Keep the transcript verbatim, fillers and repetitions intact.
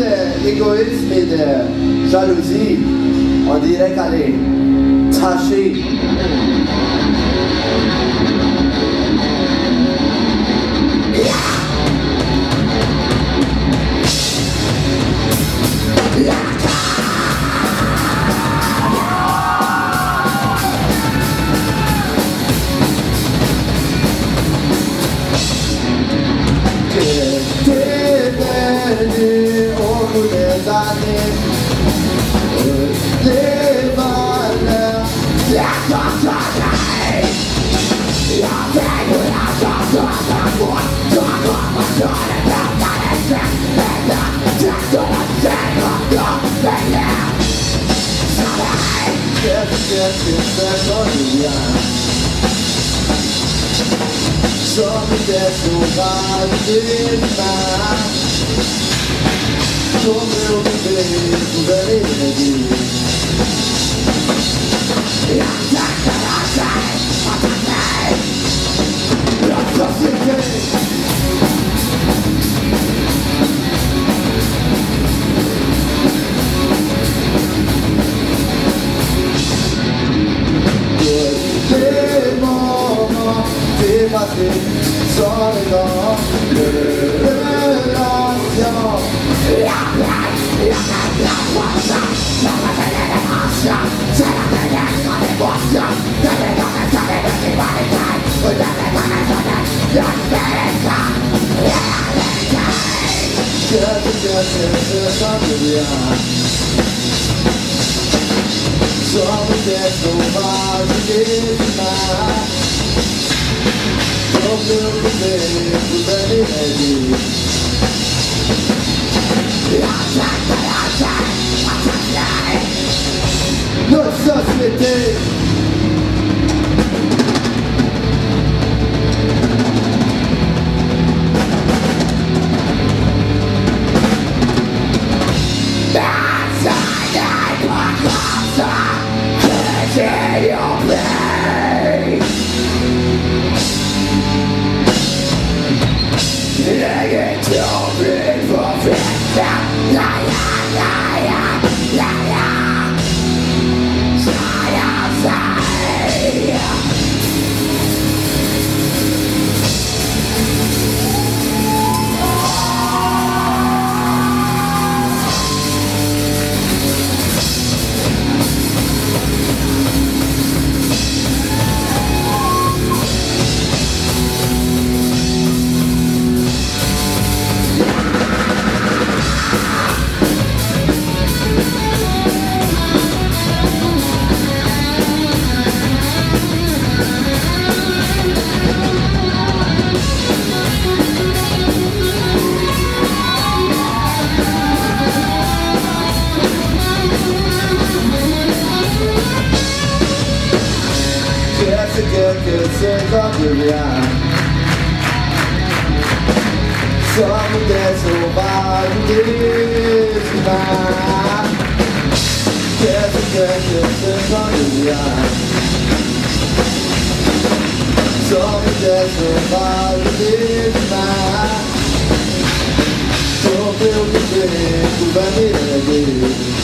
d'égoïsme et de jalousie, on dirait qu'elle est tachée. Sommes des sauvages des mains, tombés au bébé, vous allez le dire. L'attaque à la tête, attaquez la société. Passé sans les dents de l'ancien. La place, la place, la poisson, la bataille de l'émotion, c'est la dernière grande émotion. De l'émotion, de l'humanité, de l'émotion, de l'humanité, que tu te sens bien. Sommes des sauvages des humains. Don't feel the pain, vous allez m'aider. L'attaque de l'attaque, attaquez notre société. That's not my concern, it's in your place. Negative people, la la la la la la. Side outside. Que c'est comme rien. Sommes des sauvages des humains. Qu'est-ce que c'est comme rien. Sommes des sauvages des humains. Tombés au bébé, vous venez aider.